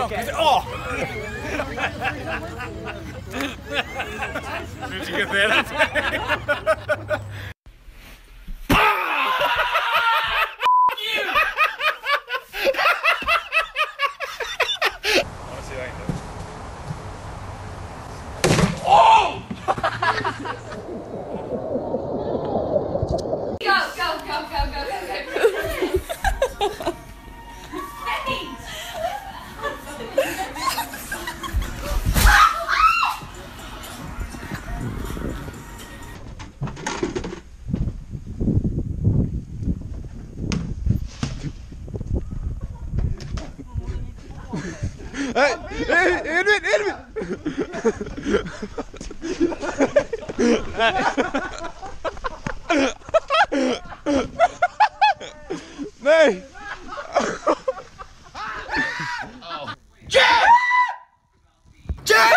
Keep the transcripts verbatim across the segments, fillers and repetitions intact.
No, okay. Oh! Did you get that? Hey, hey, Edwin, Edwin! Nee! Jam! Jam!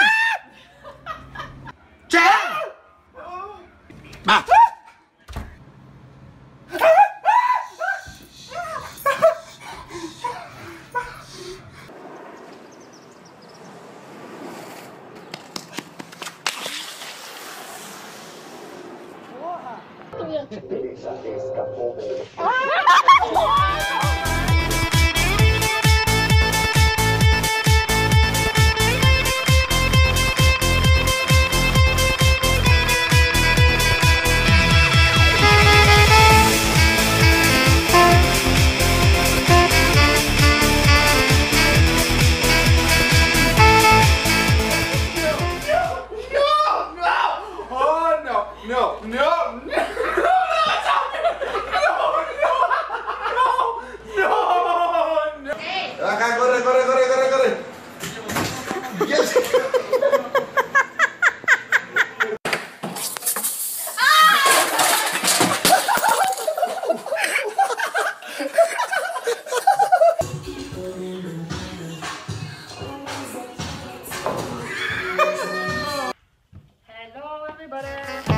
Jam! Ah! Esa escapó de... No, no, no, no, no, no. Acá, corre, corre, corre, corre, corre. Yes. Hello, everybody.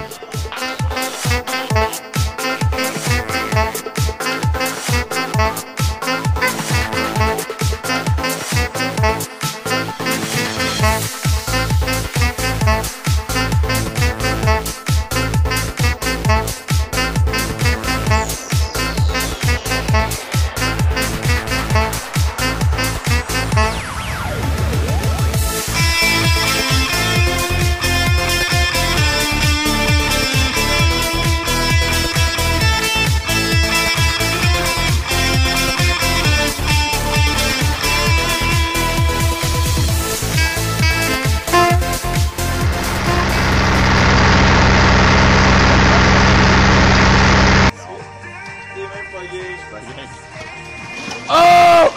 Oh!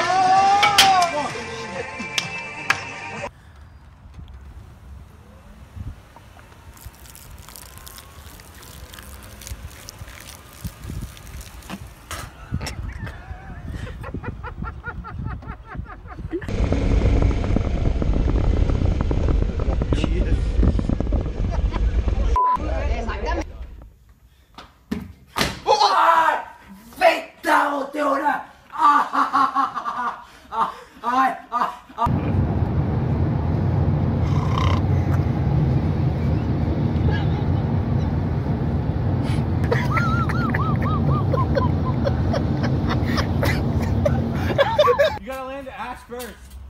You gotta land the ass first.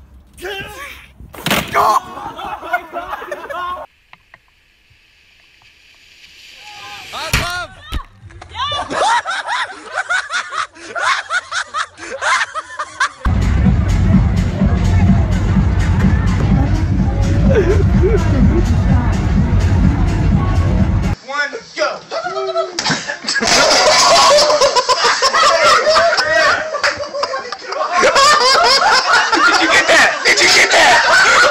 One, go! Did you get that? Did you get that?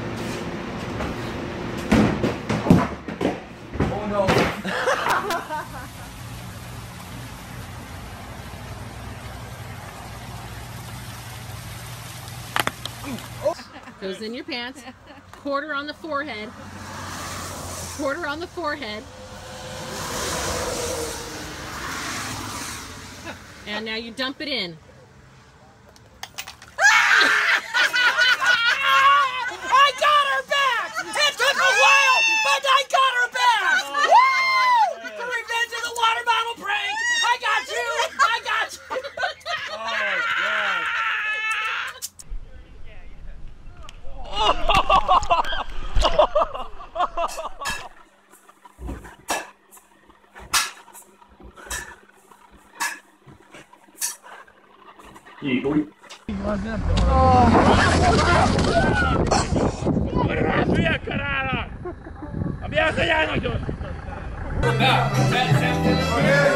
Oh no. Goes in your pants. Quarter on the forehead. Quarter on the forehead. And now you dump it in. Hülye karára! A mi az a János? Corre,